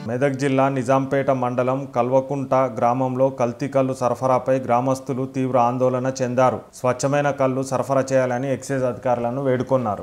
మెదక్ జిల్లా నిజాంపేట మండలం కల్వకుంట గ్రామంలో కల్తీ కల్లు సరఫరాపై గ్రామస్తులు తీవ్ర ఆందోళన చెందారు. స్వచ్ఛమైన కల్లు సరఫరా చేయాలని ఎక్సైజ్ అధికారులను వేడుకున్నారు.